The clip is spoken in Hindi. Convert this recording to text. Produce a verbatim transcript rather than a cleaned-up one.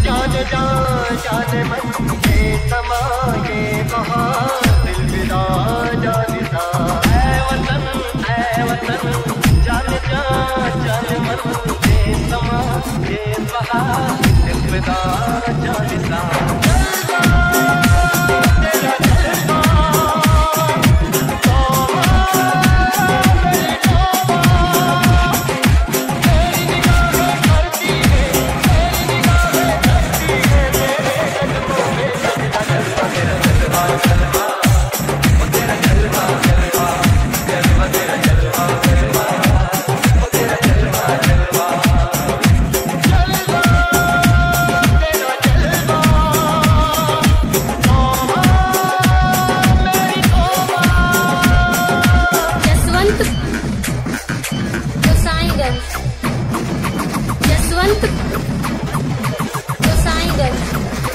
जाने जा जाने मन ये समा ये बहार दिल विदा जाने सा ऐ वतन ऐ वतन जाने जा जाने मन ये समा ये बहार दिल विदा जाने सा जसवंत गोसाईगंज